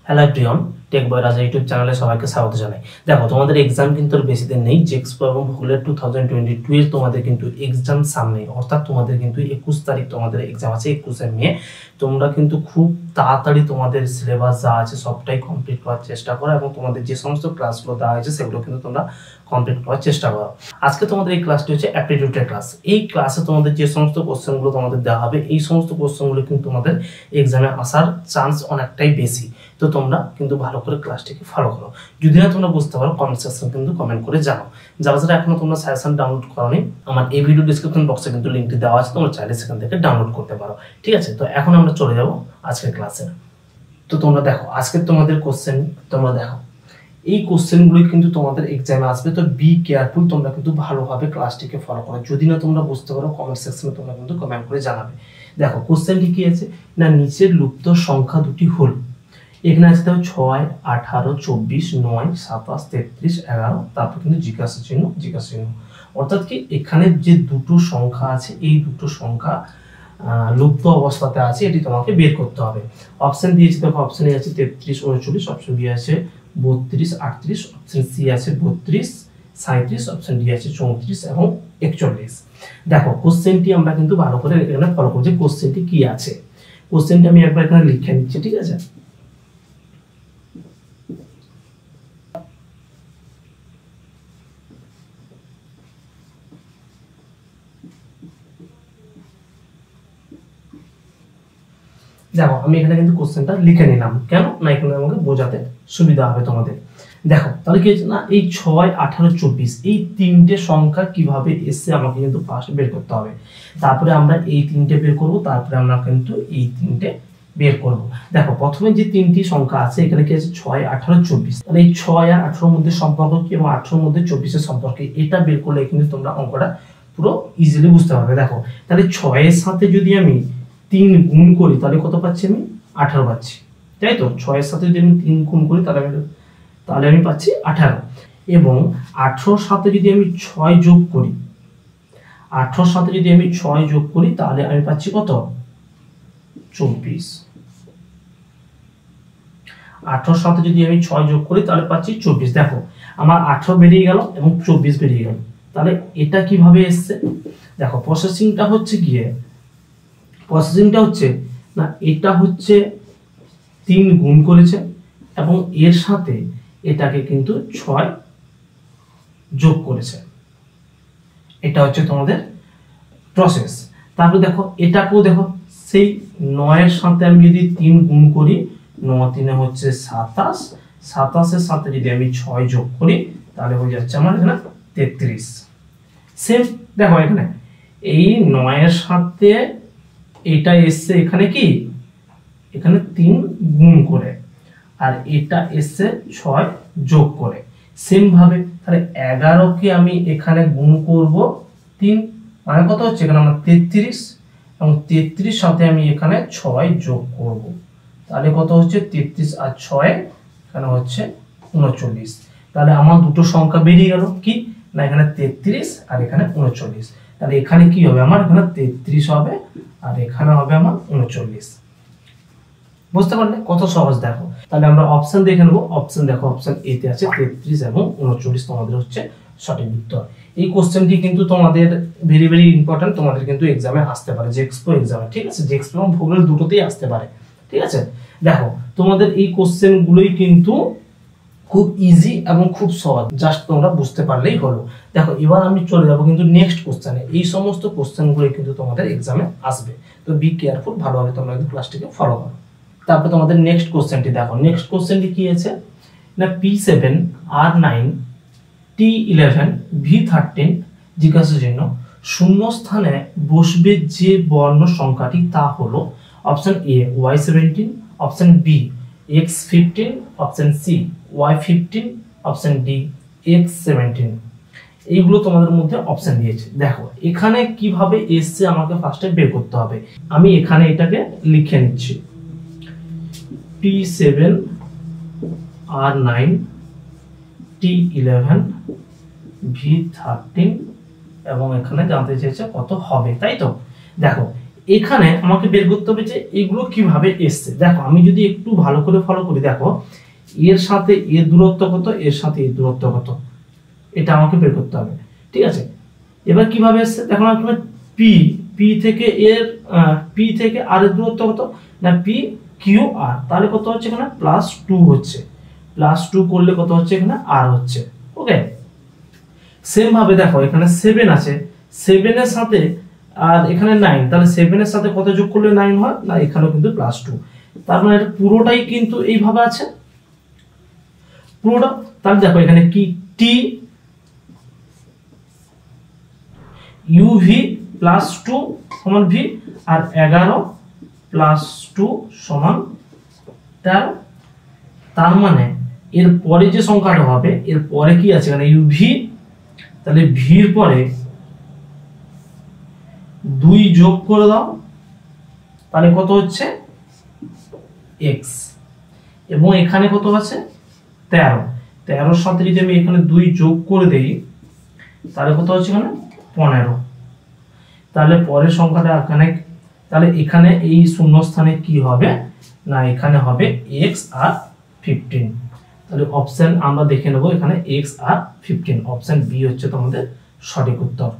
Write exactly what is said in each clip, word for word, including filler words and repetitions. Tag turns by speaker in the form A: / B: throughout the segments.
A: Hello everyone, take বয় রাজা YouTube চ্যানেলে সবাইকে স্বাগত জানাই। দেখো, তোমাদের এক্সাম কিন্তু আর বেশি দিন নেই। জেক্সপো এবং ভূগোলের টু থাউজেন্ড টোয়েন্টি টু এর তোমাদের কিন্তু এক্সাম সামনে, অর্থাৎ তোমাদের কিন্তু একুশ তারিখ তোমাদের এক্সাম আছে, একুশে মে। তোমরা কিন্তু খুব তাড়াতাড়ি তোমাদের সিলেবাস যা আছে সবটাই কমপ্লিট করার চেষ্টা করো এবং তোমাদের যে সমস্ত ক্লাসগুলো দেওয়া হয়েছে সেগুলো কিন্তু তোমরা কমপ্লিট করার চেষ্টা করো। আজকে তোমাদের এই ক্লাসটি হচ্ছে অ্যাপটিটিউডের ক্লাস। এই ক্লাসে তোমাদের যে সমস্ত কোশ্চেনগুলো তোমাদের দেওয়া হবে, এই সমস্ত কোশ্চেনগুলো কিন্তু তোমাদের এক্সামে আসার চান্স অনেকটাই বেশি। তো তোমরা কিন্তু ভালো করে ক্লাসটিকে ফলো করো। যদি না তোমরা বুঝতে পারো, কমেন্ট সেকশন কিন্তু কমেন্ট করে জানাও। যারা যারা এখনো তোমরা সাজেশন ডাউনলোড করোনি, আমার এই ভিডিও ডিসক্রিপশন বক্সে কিন্তু লিঙ্কটি দেওয়া আছে, তোমরা চাইলে সেখান থেকে ডাউনলোড করতে পারো। ঠিক আছে, তো এখন আমরা চলে যাব আজকের ক্লাসে। তো তোমরা দেখো, আজকে তোমাদের কোশ্চেন তোমরা দেখো, এই কোশ্চেনগুলো কিন্তু তোমাদের এক্সামে আসবে। তো বি কেয়ারফুল, তোমরা কিন্তু ভালোভাবে ক্লাসটিকে ফলো করো। যদি না তোমরা বুঝতে পারো, কমেন্ট সেকশনে তোমরা কিন্তু কমেন্ট করে জানাবে। দেখো, কোশ্চেনটি কি আছে না, নিচের লুপ্ত সংখ্যা দুটি হল। এখানে আছে দেখো ছয়, আঠারো, চব্বিশ, নয়, সাতাশ, তেত্রিশ, এগারো, তারপর কিন্তু জিজ্ঞাসা চিহ্ন জিজ্ঞাসা চিহ্ন। অর্থাৎ কি, এখানে যে দুটো সংখ্যা আছে, এই দুটো সংখ্যা লুপ্ত অবস্থাতে আছে, এটি তোমাকে বের করতে হবে। অপশন দিয়েছে দেখো, অপশন এ আছে তেত্রিশ, উনচল্লিশ, অপশন বি আছে বত্রিশ, আটত্রিশ, অপশন সি আছে বত্রিশ, সাঁত্রিশ, অপশন ডি আছে চৌত্রিশ এবং একচল্লিশ। দেখো, কোশ্চেনটি আমরা কিন্তু ভালো করে এখানে ফলো করছি। কোশ্চেনটি কি আছে, কোশ্চেনটি আমি একবার এখানে লিখে নিচ্ছি। ঠিক আছে, দেখো আমি এখানে কিন্তু কোশ্চেনটা লিখে নিলাম। কেন না, এখানে আমাকে বোঝাতে সুবিধা হবে তোমাদের। দেখো তাহলে কি হচ্ছে না, এই ছয়, আঠারো, চব্বিশ এই তিনটে সংখ্যা কিভাবে এসে আমাকে কিন্তু ফার্স্ট বের করতে হবে। তারপরে আমরা এই তিনটে বের করব, তারপরে আমরা কিন্তু এই তিনটে বের করব। দেখো, প্রথমে যে তিনটি সংখ্যা আছে, এখানে কি আছে ছয়, আঠারো, চব্বিশ। তাহলে এই ছয় আর আঠারোর মধ্যে সম্পর্ক কি এবং আঠারোর মধ্যে চব্বিশের সম্পর্ক, এটা বের করলে কিন্তু তোমরা অঙ্কটা পুরো ইজিলি বুঝতে পারবে। দেখো, তাহলে ছয়ের সাথে যদি আমি তিন গুণ করি তাহলে কত পাচ্ছি আমি, আঠারো পাচ্ছি, তাই তো। ছয়ের সাথে যদি আমি তিন গুণ করি তাহলে আমি তাহলে আমি পাচ্ছি আঠারো। এবং আঠারোর সাথে যদি আমি ছয় যোগ করি, আঠারোর সাথে যদি আমি ছয় যোগ করি তাহলে আমি পাচ্ছি কত, চব্বিশ। আঠারোর সাথে যদি আমি ছয় যোগ করি তাহলে পাচ্ছি চব্বিশ। দেখো, আমার আঠারো বেরিয়ে গেল এবং চব্বিশ বেরিয়ে গেল। তাহলে এটা কিভাবে এসছে, দেখো প্রসেসিংটা হচ্ছে গিয়ে প্রসেসিংটা হচ্ছে না, এটা হচ্ছে তিন গুণ করেছে এবং এর সাথে এটাকে কিন্তু ছয় যোগ করেছে। এটা হচ্ছে তোমাদের প্রসেস। তারপর দেখো, এটাকেও দেখো, সেই নয়ের সাথে আমি যদি তিন গুণ করি, নয় তিনে হচ্ছে সাতাশ, সাতাশের সাথে যদি আমি ছয় যোগ করি তাহলে হয়ে যাচ্ছে আমার এখানে তেত্রিশ। সেম দেখো, এখানে এই নয়ের সাথে এটা এসছে এখানে কি, এখানে তিন গুণ করে, আর এটা এসছে ছয় যোগ করে। সেম ভাবে তাহলে এগারোকে আমি এখানে গুণ করব তিন, মানে কত হচ্ছে এখানে আমার তেত্রিশ, এবং তেত্রিশ সাথে আমি এখানে ছয় যোগ করব, তাহলে কত হচ্ছে তেত্রিশ আর ছয় এখানে হচ্ছে উনচল্লিশ। তাহলে আমার দুটো সংখ্যা বেরিয়ে গেল কি না, এখানে তেত্রিশ আর এখানে উনচল্লিশ। তাহলে এখানে কি হবে, আমার এখানে তেত্রিশ হবে আর এখানে হবে আমার উনচল্লিশ। বুঝতে পারলে কত সহজ। দেখো, তাহলে আমরা অপশন দেখে নেবো। অপশন দেখো, অপশন এ তে আছে তেত্রিশ এবং উনচল্লিশ তোমাদের হচ্ছে সঠিক উত্তর। এই কোশ্চেনটি কিন্তু তোমাদের ভেরি ভেরি ইম্পর্টেন্ট, তোমাদের কিন্তু এক্সামে আসতে পারে, জেক্সপো এক্সামে। ঠিক আছে, জেক্সপো এবং ভূগোল দুটোতেই আসতে পারে। ঠিক আছে, দেখো তোমাদের এই কোশ্চেন গুলোই কিন্তু খুব ইজি এবং খুব সহজ, জাস্ট তোমরা বুঝতে পারলেই হলো। দেখো, এবার আমি চলে যাবো কিন্তু নেক্সট কোশ্চেনে। এই সমস্ত কোশ্চেন গুলো কিন্তু তোমাদের এক্সামে আসবে, তো বি কেয়ারফুল, ভালোভাবে তোমরা কিন্তু ক্লাসটিকে ফলো করো। তারপর তোমাদের নেক্সট কোশ্চেনটি দেখো। নেক্সট কোশ্চেনটি কি আছে না, P seven, R nine, T eleven, V thirteen জিজ্ঞাসা চিহ্ন শূন্য স্থানে বসবে যে বর্ণ সংখ্যাটি তা হলো option A Y seventeen, option B X fifteen, option C Y fifteen, option D X seventeen. এইগুলো তোমাদের মধ্যে অপশন দিয়েছে। দেখো, এখানে কিভাবে এসছে আমাকে ফার্স্টে বের করতে হবে। আমি এখানে এটাকে লিখে নিচ্ছি, P seven, R nine, T eleven, V thirteen এবং এখানে জানতে চেয়েছে কত হবে, তাই তো। দেখো, এখানে আমাকে বের করতে হবে যে এগুলো কিভাবে এসছে। দেখো আমি যদি একটু ভালো করে ফলো করি, দেখো এর সাথে এর দূরত্ব কত, এর সাথে এর দূরত্ব কত, এটা আমাকে বের করতে হবে, ঠিক আছে। এবার কিভাবে এসছে দেখো, না পি পি থেকে এর পি থেকে আর এর দূরত্ব কত না পি কিউ আর, তাহলে কত হচ্ছে এখানে প্লাস টু হচ্ছে, প্লাস টু করলে কত হচ্ছে এখানে আর হচ্ছে। ওকে, সেম ভাবে দেখো এখানে সেভেন আছে, সেভেন এর সাথে আর এখানে নাইন, তাহলে সেভেন এর সাথে কত যোগ করলে নাইন হয় না, এখানেও কিন্তু প্লাস টু, তার মানে এটা পুরোটাই কিন্তু এইভাবে আছে পুরোটা। তাহলে দেখো এখানে কি টি ইউভি প্লাস টু সমান ভি, আর এগারো প্লাস টু সমান তেরো। তার মানে এর পরে যে সংখ্যাটা হবে, এর পরে কি আছে এখানে ইউভি, তাহলে ভির পরে দুই যোগ করে দাও, তাহলে কত হচ্ছে এক্স, এবং এখানে কত আছে তেরো, তেরোর সাথে যদি আমি এখানে দুই যোগ করে দেই তাহলে কত হচ্ছে এখানে পনেরো। তাহলে পরের সংখ্যাটা এখানে, তাহলে এখানে এই শূন্য স্থানে কি হবে না এখানে হবে এক্স আর ফিফটিন। তাহলে অপশন আমরা দেখে নেব এখানে এক্স আর ফিফটিন, অপশন বি হচ্ছে তোমাদের সঠিক উত্তর।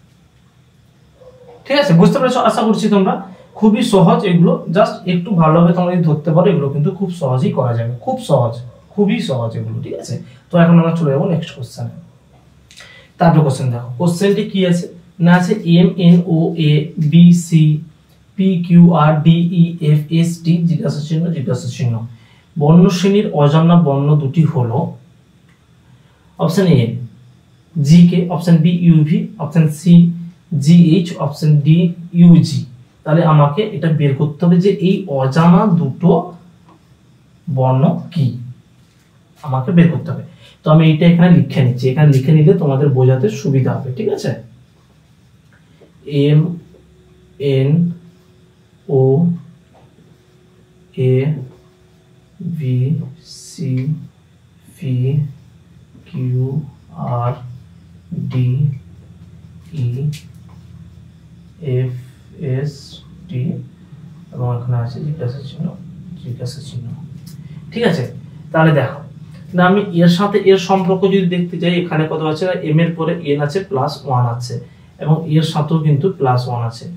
A: ঠিক আছে, বুঝতে পেরেছো আশা করছি তোমরা। খুবই সহজ এগুলো, জাস্ট একটু ভালোভাবে তোমরা যদি ধরতে পারো এগুলো কিন্তু খুব সহজেই করা যাবে, খুব সহজ, খুবই সহজ এগুলো। ঠিক আছে, তো এখন আমরা চলে যাবো নেক্সট কোশ্চেনে। তারপর কোশ্চেন দেখো, কোশ্চেনটি কি আছে না আছে M N O A B C P Q R D E F S T জিজ্ঞাসা চিহ্ন জিজ্ঞাসা চিহ্ন বর্ণ শ্রেণীর অজানা বর্ণ দুটি হলো option A G K, option B U V, option C G H, option D U G. তাহলে আমাকে এটা বের করতে হবে যে এই অজানা দুটো বর্ণ কি, আমাকে বের করতে হবে। তো আমি এটা এখানে লিখে নিচ্ছি, এখানে লিখে নিলে তোমাদের বোঝাতে সুবিধা হবে। ঠিক আছে, M N O A V C P Q R D E F S T, এবং এখানে আছে জিজ্ঞাসা চিহ্ন জিজ্ঞাসা চিহ্ন। ঠিক আছে, তাহলে দেখো না আমি এর সাথে এর সম্পর্ক যদি দেখতে যাই, এখানে কত আছে এম এর পরে এন আছে প্লাস ওয়ান আছে, এবং এর সাথেও কিন্তু প্লাস ওয়ান আছে।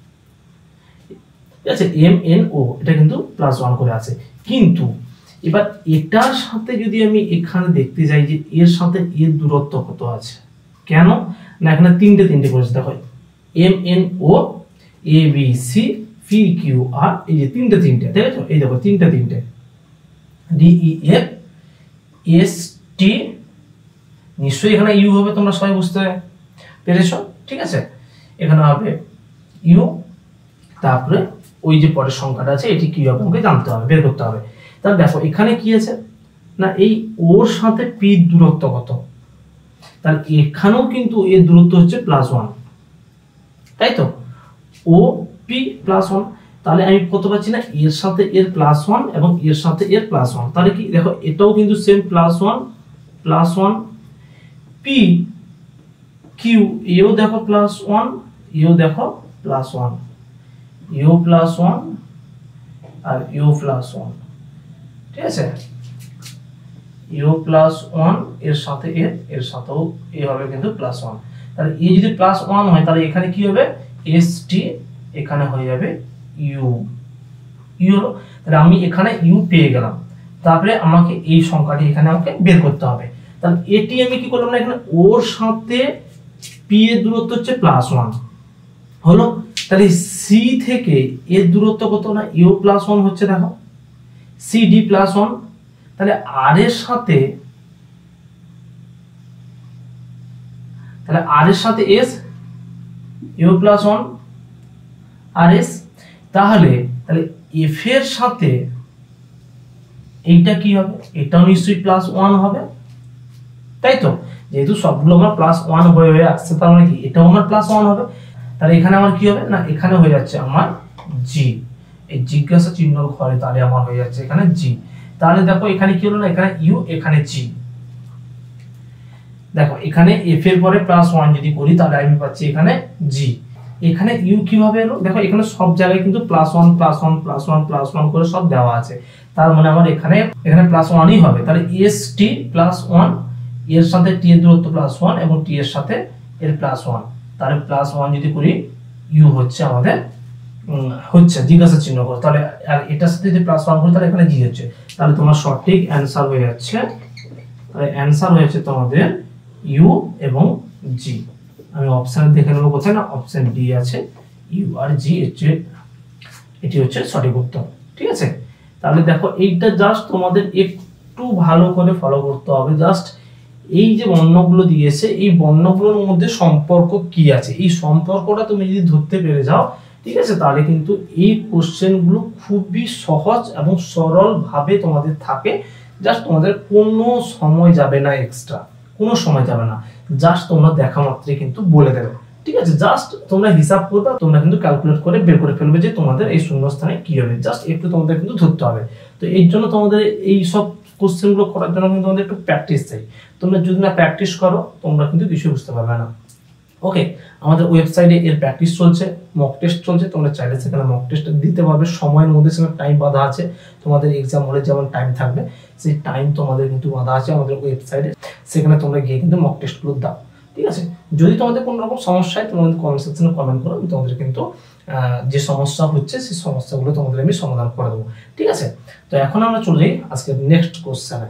A: ঠিক আছে, এম এন ও এটা কিন্তু প্লাস ওয়ান করে আছে, কিন্তু এবার এটার সাথে যদি আমি এখানে দেখতে যাই যে এর সাথে এর দূরত্ব কত আছে, কেন না এখানে তিনটে তিনটে করেছে। দেখো M N O A B C P Q R, এই যে তিনটে তিনটে, ঠিক আছে, এই দেখো তিনটে তিনটে D E F S T, নিশ্চয়ই এখানে ইউ হবে, তোমরা সবাই বুঝতে পেরেছো। ঠিক আছে, এখানে হবে ইউ, তারপরে ওই যে পরের সংখ্যাটা আছে এটি কি হবে আমাকে জানতে হবে, বের করতে হবে। তাহলে দেখো এখানে কি আছে না এই ওর সাথে পি দূরত্ব কত, তাহলে এখানেও কিন্তু এর দূরত্ব হচ্ছে প্লাস ওয়ান, তাই তো, ও পি প্লাস ওয়ান। তাহলে আমি কত পাচ্ছি না এর সাথে এর প্লাস ওয়ান এবং এর সাথে এর প্লাস ওয়ান, তাহলে কি দেখো এটাও কিন্তু same plus one plus one, P Q এও দেখো প্লাস ওয়ান, এও দেখো plus one, U plus one আর ইউ প্লাস ওয়ান। ঠিক আছে, ইউ প্লাস ওয়ান এর সাথে এর এর সাথেও এ হবে কিন্তু প্লাস ওয়ান। তাহলে এ যদি প্লাস ওয়ান হয় তাহলে এখানে কি হবে এস টি, এখানে হয়ে যাবে ইউ, ইউ হলো। তাহলে আমি এখানে ইউ পেয়ে গেলাম, তারপরে আমাকে এই সংখ্যাটি এখানে আমাকে বের করতে হবে। তাহলে এটি আমি কি করলাম না এখানে ওর সাথে পি এর দূরত্ব হচ্ছে প্লাস ওয়ান হলো, তাহলে সি থেকে এর দূরত্ব কত না ইউ প্লাস ওয়ান হচ্ছে, দেখো সি ডি প্লাস ওয়ান। তাহলে আর এর সাথে তাহলে আর এর সাথে এস ইউ প্লাস ওয়ান আর এস, তাহলে তাহলে এফ এর সাথে এইটা কি হবে, এটাও নিশ্চয়ই প্লাস ওয়ান হবে, তাই তো, যেহেতু সবগুলো আমার প্লাস ওয়ান হয়ে হয়ে আসছে তার মানে কি এটাও আমার প্লাস ওয়ান হবে। তাহলে এখানে আমার কি হবে না এখানে হয়ে যাচ্ছে আমার জি, এই জিজ্ঞাসা চিহ্ন ঘরে তাহলে আমার হয়ে যাচ্ছে এখানে জি। তাহলে দেখো এখানে কি হলো না এখানে ইউ এখানে জি, দেখো এখানে এফ এর পরে প্লাস ওয়ান যদি করি তাহলে আমি পাচ্ছি এখানে জি, এখানে ইউ কিভাবে এলো দেখো, এখানে সব জায়গায় কিন্তু plus one plus one plus one plus one করে সব দেওয়া আছে, তার মানে আমার এখানে এখানে প্লাস ওয়ানই হবে। তাহলে এস টি প্লাস ওয়ান, এর সাথে টি এর দূরত্ব প্লাস ওয়ান এবং টি এর সাথে এর প্লাস ওয়ান, তাহলে প্লাস ওয়ান যদি করি ইউ হচ্ছে আমাদের হচ্ছে জিজ্ঞাসা চিহ্ন করে, তাহলে আর এটার সাথে যদি প্লাস ওয়ান করি তাহলে এখানে জি হচ্ছে, তাহলে তোমার সঠিক অ্যান্সার হয়ে যাচ্ছে, তাহলে অ্যান্সার হয়েছে তোমাদের ইউ এবং জি। আমি অপশন দেখে নেবো কোথায়, না অপশন ডি আছে, ইউ আর জি হচ্ছে এটি হচ্ছে সঠিক উত্তর। ঠিক আছে, তাহলে দেখো এইটা জাস্ট তোমাদের একটু ভালো করে ফলো করতে হবে। জাস্ট এই যে বর্ণগুলো দিয়েছে, এই বর্ণগুলোর মধ্যে সম্পর্ক কি আছে, এই সম্পর্কটা তুমি যদি ধরতে পেরে যাও, ঠিক আছে, তাহলে কিন্তু এই কোশ্চেনগুলো খুবই সহজ এবং সরল ভাবে তোমাদের থাকে। জাস্ট তোমাদের কোনো সময় যাবে না, এক্সট্রা কোনো সময় যাবে না, জাস্ট তোমরা দেখা মাত্রই কিন্তু বলে দেবে। ঠিক আছে, জাস্ট তোমরা হিসাব করবে, তোমরা কিন্তু ক্যালকুলেট করে বের করে ফেলবে যে তোমাদের এই শূন্যস্থানে কি হবে, জাস্ট একটু তোমাদের কিন্তু ধরতে হবে। তো এই জন্য তোমাদের এই সব কোশ্চেনগুলো করার জন্য কিন্তু তোমাদের একটু প্র্যাকটিস চাই। তোমরা যদি না প্র্যাকটিস করো তোমরা কিন্তু কিছু বুঝতে পারবে না। ওকে, আমাদের ওয়েবসাইটে এর প্র্যাকটিস চলছে, মক টেস্ট চলছে, তোমরা চাইলে সেখানে মক টেস্ট দিতে পারবে। সময়ের মধ্যে সেখানে টাইম বাঁধা আছে, তোমাদের এক্সাম হলে যেমন টাইম থাকবে সেই টাইম তোমাদের কিন্তু বাঁধা আছে আমাদের ওয়েবসাইটে, সেখানে তোমরা গিয়ে কিন্তু মক টেস্টগুলো দাও। ঠিক আছে, যদি তোমাদের কোনো রকম সমস্যা হয় তোমাদের কমেন্ট সেকশনে কমেন্ট করো, আমি তোমাদের কিন্তু যে সমস্যা হচ্ছে সেই সমস্যাগুলো তোমাদের আমি সমাধান করে দেবো। ঠিক আছে, তো এখন আমরা চলে যাই আজকে নেক্সট কোশ্চেনে।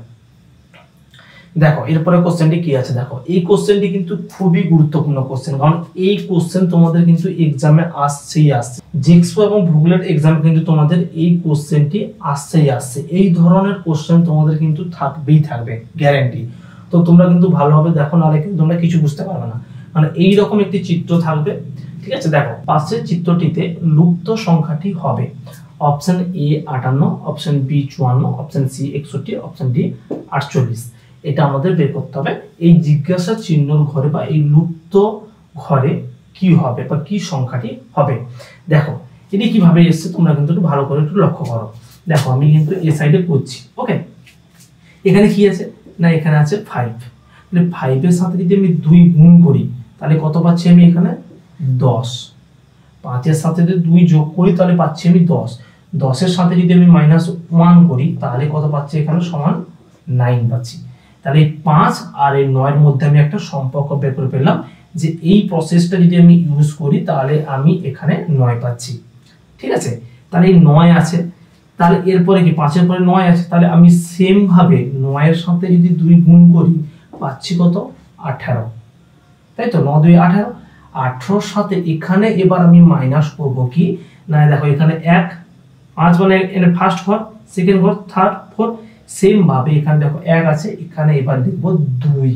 A: দেখো এরপরে কোশ্চেনটি কি আছে, দেখো এই কোশ্চেনটি কিন্তু খুবই গুরুত্বপূর্ণ কোশ্চেন, কারণ এই কোশ্চেন তোমাদের কিন্তু এক্সামে আসছেই আসছে, জিক্সপো এবং ভূগোলের এক্সামে কিন্তু তোমাদের এই কোশ্চেনটি আসছেই আসছে। এই ধরনের কোশ্চেন তোমাদের কিন্তু থাকবেই থাকবে, গ্যারান্টি। তো তোমরা কিন্তু ভালোভাবে দেখো, নাহলে কিন্তু তোমরা কিছু বুঝতে পারবে না। মানে এইরকম একটি চিত্র থাকবে, ঠিক আছে, দেখো পাশের চিত্রটিতে লুপ্ত সংখ্যাটি হবে অপশন এ আটান্ন, অপশন বি চুয়ান্ন, অপশন সি একষট্টি, অপশন ডি আটচল্লিশ। এটা আমাদের বের করতে হবে। এই জিজ্ঞাসা চিহ্নর ঘরে বা এই লুপ্ত ঘরে কি হবে বা কি সংখ্যাটি হবে। দেখো এটি কিভাবে এসছে তোমরা কিন্তু একটু ভালো করে একটু লক্ষ্য করো। দেখো আমি কিন্তু এ সাইডে করছি, ওকে, এখানে কি আছে না এখানে আছে ফাইভ, তাহলে ফাইভের সাথে যদি আমি দুই গুণ করি তাহলে কত পাচ্ছি আমি এখানে দশ, পাঁচের সাথে যদি দুই যোগ করি তাহলে পাচ্ছি আমি দশ, দশের সাথে যদি আমি মাইনাস ওয়ান করি তাহলে কত পাচ্ছি এখানে সমান নাইন পাচ্ছি। তাহলে এই পাঁচ আর এই নয়ের মধ্যে আমি একটা সম্পর্ক বের করে ফেললাম যে এই প্রসেসটা যদি আমি ইউজ করি তাহলে আমি এখানে নয় পাচ্ছি। ঠিক আছে, তাহলে এই নয় আছে, তাহলে এরপরে কি পাঁচের পরে নয় আছে, তাহলে আমি সেম ভাবে নয়ের সাথে যদি দুই গুণ করি পাচ্ছি কত আঠারো, তাই তো, ন দুই আঠারো, আঠারোর সাথে এখানে এবার আমি মাইনাস করব কি না, দেখো এখানে এক, পাঁচ মানে এখানে ফার্স্ট ঘর, সেকেন্ড ঘর, থার্ড, ফোর্থ, সেম ভাবে এখানে দেখো এক আছে, এখানে এবার লিখবো দুই,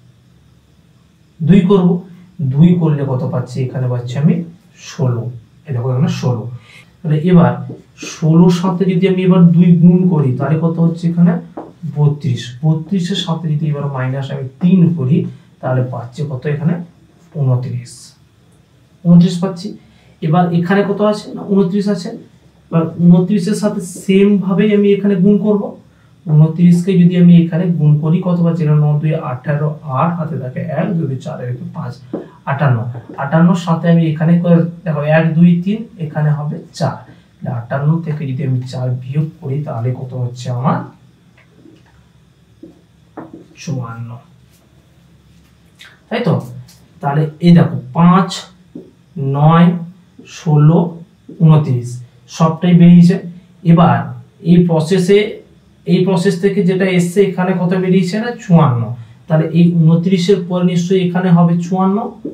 A: দুই করব, দুই করলে কত পাচ্ছি এখানে পাচ্ছি আমি ষোলো, এই দেখো এখানে ষোলো। তাহলে এবার ষোলোর সাথে যদি আমি এবার দুই গুণ করি তাহলে কত হচ্ছে এখানে বত্রিশ, বত্রিশের সাথে যদি এবার মাইনাস আমি তিন করি তাহলে পাচ্ছি কত এখানে উনত্রিশ, উনত্রিশ পাচ্ছি। এবার এখানে কত আছে না উনত্রিশ আছে, এবার উনত্রিশের সাথে সেম ভাবেই আমি এখানে গুণ করব, উনত্রিশকে যদি আমি এখানে গুণ করি কত পাচ্ছি না, নয় দুই আঠারো, আট হাতে থাকে এক, দুই চার এরকম পাঁচ, আটান্ন, আটান্নর সাথে আমি এখানে দেখো এক দুই তিন, এখানে হবে চার, আটান্ন থেকে যদি আমি চার বিয়োগ করি তাহলে কত হচ্ছে আমার চুয়ান্ন, তাই তো। তাহলে এই দেখো পাঁচ, নয়, ষোলো, উনত্রিশ সবটাই বেরিয়েছে। এবার এই প্রসেসে এই প্রসেস থেকে যেটা এসছে এখানে কত বেরিয়েছে না চুয়ান্ন, তাহলে এই উনত্রিশের পর নিশ্চয়ই এখানে হবে চুয়ান্ন,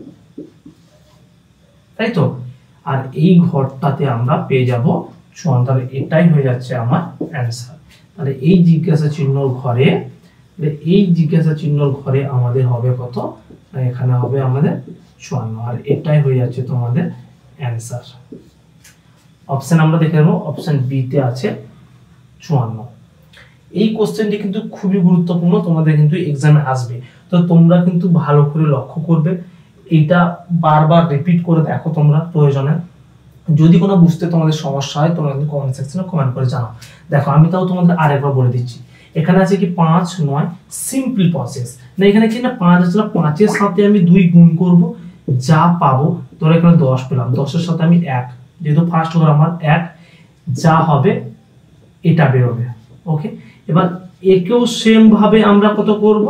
A: তাই তো। আর এই ঘরটাতে আমরা পেয়ে যাব চুয়ান্ন, তাহলে এটাই হয়ে যাচ্ছে আমার অ্যান্সার। তাহলে এই জিজ্ঞাসা চিহ্নর ঘরে এই জিজ্ঞাসা চিহ্নর ঘরে আমাদের হবে কত, এখানে হবে আমাদের চুয়ান্ন, আর এটাই হয়ে যাচ্ছে তোমাদের অ্যান্সার। অপশন আমরা দেখে নেব, অপশন বি তে আছে চুয়ান্ন। এই কোশ্চেনটি কিন্তু খুবই গুরুত্বপূর্ণ, তোমাদের কিন্তু এক্সামে আসবে, তো তোমরা কিন্তু ভালো করে লক্ষ্য করবে, এইটা বারবার রিপিট করে দেখো তোমরা প্রয়োজনে। যদি কোনো বুঝতে তোমাদের সমস্যা হয় তোমরা কিন্তু কমেন্ট সেকশনে কমেন্ট করে জানাও। দেখো আমি তাও তোমাদের আরেকবার বলে দিচ্ছি, এখানে আছে কি পাঁচ নয় সিম্পল প্রসেস, না এখানে কি না পাঁচ আছে না, পাঁচের সাথে আমি দুই গুণ করব, যা পাবো, ধরো এখানে দশ পেলাম, দশের সাথে আমি এক, যেহেতু ফার্স্ট ঘর আমার এক, যা হবে এটা বেরোবে। ওকে, এবার একেও সেম ভাবে আমরা কত করব,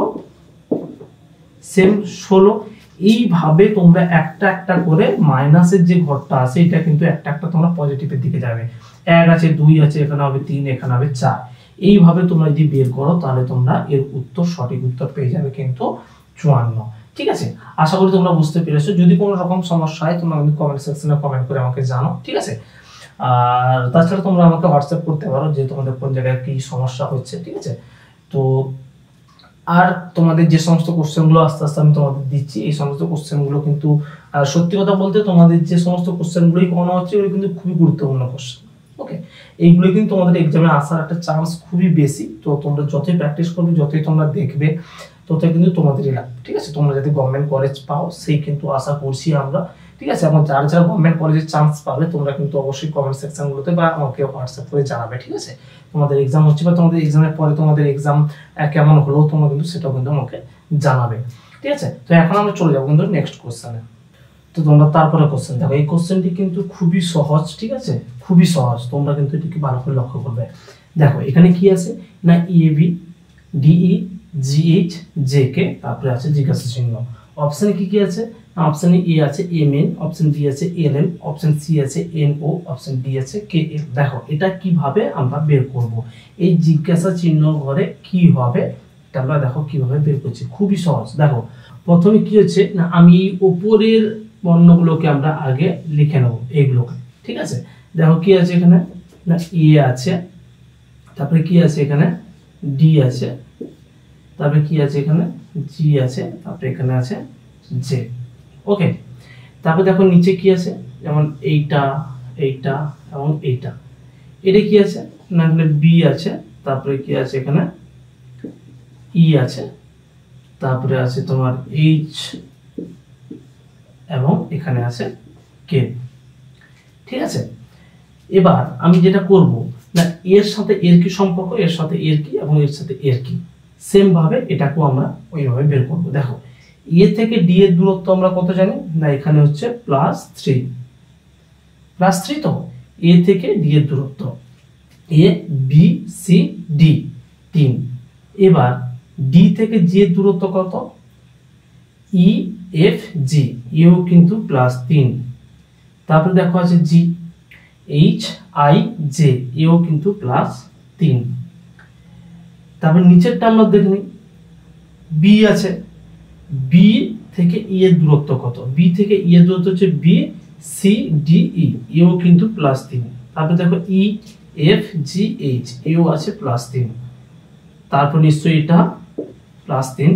A: সেম ষোলো। এইভাবে তোমরা একটা একটা করে মাইনাসের যে ঘরটা আছে এটা কিন্তু একটা একটা তোমরা পজিটিভের দিকে যাবে। এক আছে, দুই আছে, এখানে হবে তিন, এখানে হবে চার। এইভাবে তোমরা যদি বের করো তাহলে তোমরা এর উত্তর, সঠিক উত্তর পেয়ে যাবে কিন্তু চুয়ান্ন। ঠিক আছে, আশা করি তোমরা বুঝতে পেরেছো। যদি কোনো রকম সমস্যা হয় তোমরা কিন্তু কমেন্ট সেকশনে কমেন্ট করে আমাকে জানো। ঠিক আছে, আর তাছাড়া তোমরা আমাকে হোয়াটসঅ্যাপ করতে পারো যে তোমাদের কোন জায়গায় কি সমস্যা হচ্ছে। ঠিক আছে, তো আর তোমাদের যে সমস্ত কোশ্চেনগুলো আস্তে আস্তে আমি তোমাদের দিচ্ছি, এই সমস্ত কোশ্চেনগুলো কিন্তু সত্যি কথা বলতে তোমাদের যে সমস্ত কোশ্চেনগুলোই করানো হচ্ছে এগুলো কিন্তু খুবই গুরুত্বপূর্ণ কোশ্চেন। ওকে, এইগুলো কিন্তু তোমাদের এক্সামে আসার একটা চান্স খুবই বেশি। তো তোমরা যতই প্র্যাকটিস করবে, যতই তোমরা দেখবে, ততই কিন্তু তোমাদেরই লাগবে। ঠিক আছে, তোমরা যদি গভর্নমেন্ট কলেজ পাও সেই কিন্তু আশা করছি আমরা। ঠিক আছে, এবং যারা যারা গভর্নমেন্ট কলেজের চান্স পাবে তোমরা কিন্তু অবশ্যই কমেন্ট সেকশনগুলোতে বা আমাকে হোয়াটসঅ্যাপ করে জানাবে। ঠিক আছে, তোমাদের এক্সাম হচ্ছে বা তোমাদের এক্সামের পরে তোমাদের এক্সাম কেমন হলো তোমরা কিন্তু সেটাও কিন্তু আমাকে জানাবে। ঠিক আছে, তো এখন আমরা চলে যাবো কিন্তু নেক্সট কোশ্চেনে। তো তোমরা তারপরে কোশ্চেন দেখো, এই কোশ্চেনটি কিন্তু খুবই সহজ। ঠিক আছে, খুবই সহজ, তোমরা কিন্তু এটিকে ভালো করে লক্ষ্য করবে। দেখো এখানে কি আছে না, A B D E G H J K, তারপরে আছে জিজ্ঞাসা চিহ্ন। অপশনে কি কি আছে, অপশনে এ আছে এম এন, অপশন বি আছে এল এম, অপশন সি আছে এন ও, অপশন ডি আছে কে এম। দেখো এটা কিভাবে আমরা বের করব, এই জিজ্ঞাসা চিহ্ন ঘরে কি হবে এটা আমরা দেখো কিভাবে বের করছি, খুবই সহজ। দেখো প্রথমে কি হচ্ছে না, আমি উপরের বর্ণগুলোকে আমরা আগে লিখে নেব এইগুলোকে। ঠিক আছে, দেখো কি আছে এখানে না, এ আছে, তারপরে কি আছে এখানে ডি আছে, তারপরে কি আছে এখানে জি আছে, তারপরে এখানে আছে জে। ওকে, তারপরে দেখো নিচে কি আছে, যেমন এইটা, এইটা এবং এইটা। এটা কি আছে না, এখানে বি আছে, তারপরে কি আছে এখানে ই আছে, তারপরে আছে তোমার এইচ এবং এখানে আছে কে। ঠিক আছে, এবার আমি যেটা করব না, এর সাথে এর কি সম্পর্ক, এর সাথে এর কি এবং এর সাথে এর কি, সেম ভাবে এটাকেও আমরা ওইভাবে বের করব। দেখো এ থেকে ডি এর দূরত্ব আমরা কত জানি না, এখানে হচ্ছে প্লাস থ্রি, প্লাস থ্রি। তো এ থেকে ডি এর দূরত্ব এ বি সি ডি তিন। এবার ডি থেকে জি এর দূরত্ব কত, ই এফ জি, এও কিন্তু প্লাস তিন। তারপরে দেখো আছে জি, এইচ আই জে, এও কিন্তু প্লাস তিন। তারপর নিচেরটা আমরা দেখে নিই, বি আছে, বি থেকে ই এর দূরত্ব কত, বি থেকে ই এর দূরত্ব হচ্ছে বি সি ডি ই, এও কিন্তু প্লাস তিন। তারপর দেখো ই এফ জি এইচ, এও আছে প্লাস তিন। তারপর নিশ্চয়ই এটা প্লাস তিন,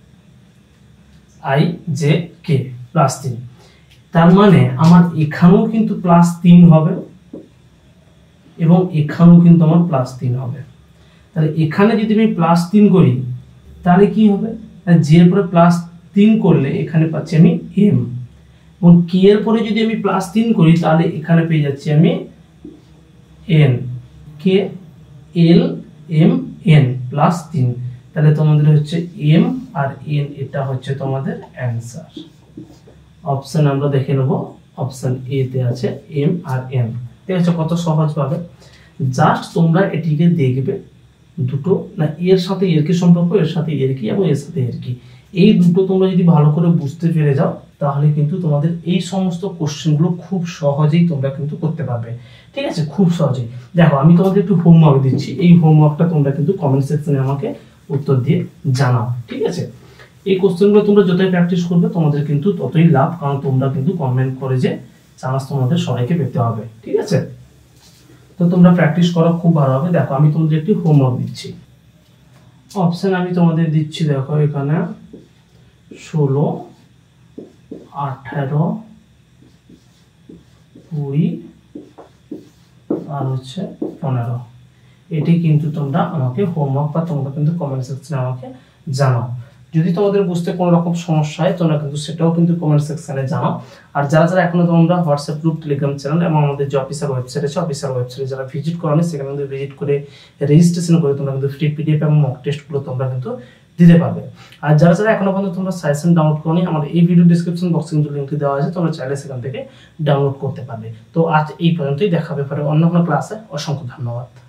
A: আই জে কে প্লাস তিন। তার মানে আমার এখানেও কিন্তু প্লাস তিন হবে এবং এখানেও কিন্তু আমার প্লাস তিন হবে। তাহলে এখানে যদি আমি প্লাস তিন করি তাহলে কি হবে, জে এর পরে প্লাস তিন করলে এখানে পাচ্ছি আমি এম, এবং কে এর পরে যদি আমি প্লাস তিন করি তাহলে এখানে পেয়ে যাচ্ছি আমি N, K L M N plus তিন। তাহলে তোমাদের হচ্ছে এম আর এন, এটা হচ্ছে তোমাদের অ্যান্সার। অপশন আমরা দেখে নেব, অপশন এ তে আছে এম আর এন। ঠিক আছে, কত সহজ ভাবে জাস্ট তোমরা এটিকে দেখবে, দুটো না এর সাথে এর কি সম্পর্ক, এর সাথে এর কি এবং এর সাথে এর কি, এই দুটো তোমরা যদি ভালো করে বুঝতে পেরে যাও তাহলে কিন্তু তোমাদের এই সমস্ত কোশ্চেনগুলো খুব সহজেই তোমরা কিন্তু করতে পারবে। ঠিক আছে, খুব সহজেই। দেখো আমি তোমাদের একটু হোমওয়ার্ক দিচ্ছি, এই হোমওয়ার্কটা তোমরা কিন্তু কমেন্ট সেকশনে আমাকে উত্তর দিয়ে জানাও। ঠিক আছে, এই কোশ্চেনগুলো তোমরা যতই প্র্যাকটিস করবে তোমাদের কিন্তু ততই লাভ, কারণ তোমরা কিন্তু গভর্নমেন্ট কলেজে চান্স তোমাদের সবাইকে পেতে হবে। ঠিক আছে, তো তোমরা প্র্যাকটিস করো, খুব ভালো হবে। দেখো আমি তোমাদের একটি হোমওয়ার্ক দিচ্ছি, অপশন আমি তোমাদের দিচ্ছি। দেখো এখানে ষোলো, আঠারো, কুড়ি আর হচ্ছে পনেরো, এটি কিন্তু তোমরা আমাকে হোমওয়ার্ক বা তোমরা কিন্তু কমেন্ট সেকশনে আমাকে জানাও। যদি তোমাদের বুঝতে কোনো রকম সমস্যা হয় তোমরা কিন্তু সেটাও কিন্তু কমেন্ট সেকশনে জানাও। আর যারা যারা এখনো তোমরা হোয়াটসঅ্যাপ গ্রুপ, টেলিগ্রাম চ্যানেল এবং আমাদের যে অফিসিয়াল ওয়েবসাইট আছে, অফিসিয়াল ওয়েবসাইটে যারা ভিজিট করোনি সেখানে কিন্তু ভিজিট করে রেজিস্ট্রেশন করে তোমরা কিন্তু ফ্রি পিডিএফ এবং মক টেস্টগুলো তোমরা কিন্তু দিতে পারবে। আর যারা যারা এখনো পর্যন্ত তোমরা সাজেশন ডাউনলোড করোনি, আমার এই ভিডিও ডিসক্রিপশন বক্সে কিন্তু লিঙ্কটি দেওয়া আছে, তোমরা চাইলে সেখান থেকে ডাউনলোড করতে পারবে। তো আজ এই পর্যন্তই, দেখা হবে পরে অন্য কোনো ক্লাসে। অসংখ্য ধন্যবাদ।